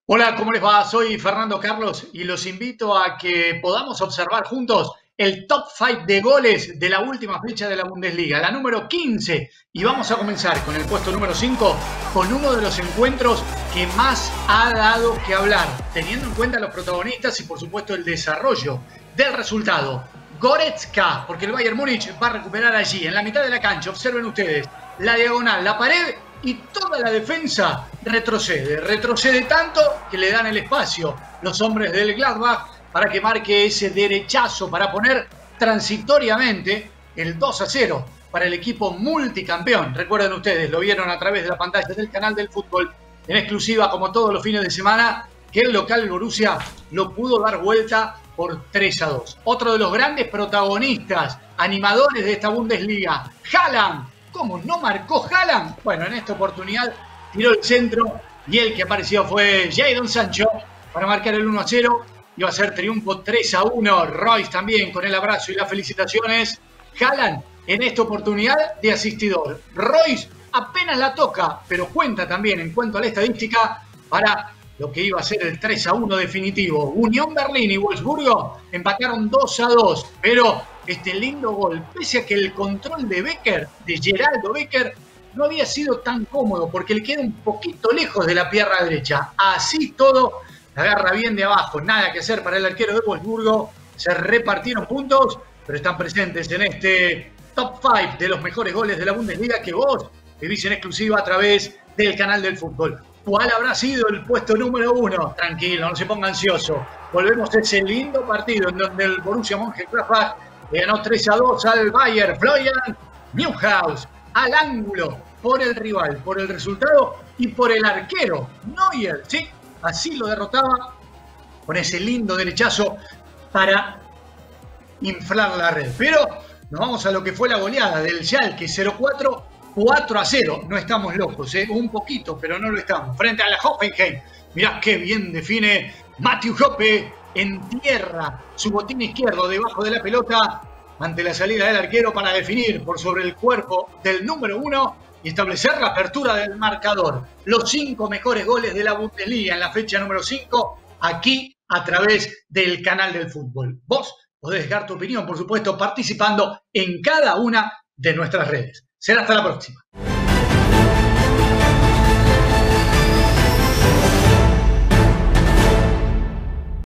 Hola, ¿cómo les va? Soy Fernando Carlos y los invito a que podamos observar juntos el top 5 de goles de la última fecha de la Bundesliga, la número 15. Y vamos a comenzar con el puesto número 5, con uno de los encuentros que más ha dado que hablar, teniendo en cuenta los protagonistas y por supuesto el desarrollo del resultado. Goretzka, porque el Bayern Múnich va a recuperar allí, en la mitad de la cancha, observen ustedes, la diagonal, la pared y toda la defensa retrocede tanto que le dan el espacio los hombres del Gladbach para que marque ese derechazo para poner transitoriamente el 2-0 para el equipo multicampeón. Recuerden ustedes, lo vieron a través de la pantalla del canal del fútbol en exclusiva como todos los fines de semana, que el local Borussia lo pudo dar vuelta por 3-2. Otro de los grandes protagonistas, animadores de esta Bundesliga, Haaland. ¿Cómo no marcó Haaland? Bueno, en esta oportunidad tiró el centro y el que apareció fue Jadon Sancho para marcar el 1-0. Iba a ser triunfo 3-1. Royce también con el abrazo y las felicitaciones. Haaland en esta oportunidad de asistidor. Royce apenas la toca, pero cuenta también en cuanto a la estadística para lo que iba a ser el 3-1 definitivo. Unión Berlín y Wolfsburgo empataron 2-2, pero este lindo gol, pese a que el control de Becker, de Geraldo Becker, no había sido tan cómodo porque le queda un poquito lejos de la pierna derecha. Así todo, la agarra bien de abajo, nada que hacer para el arquero de Wolfsburgo. Se repartieron puntos, pero están presentes en este top 5 de los mejores goles de la Bundesliga que vos vivís en exclusiva a través del canal del fútbol. ¿Cuál habrá sido el puesto número 1? Tranquilo, no se ponga ansioso. Volvemos a ese lindo partido en donde el Borussia Mönchengladbach le ganó 3-2 al Bayern. Florian Neuhaus al ángulo por el rival, por el resultado y por el arquero Neuer. Sí, así lo derrotaba con ese lindo derechazo para inflar la red. Pero nos vamos a lo que fue la goleada del Schalke 04. 4-0, no estamos locos, un poquito, pero no lo estamos. Frente a la Hoffenheim, mirá qué bien define Matthew Hoppe en tierra, su botín izquierdo debajo de la pelota, ante la salida del arquero para definir por sobre el cuerpo del número 1 y establecer la apertura del marcador. Los 5 mejores goles de la Bundesliga en la fecha número 5, aquí a través del canal del fútbol. Vos podés dejar tu opinión, por supuesto, participando en cada una de nuestras redes. Será hasta la próxima.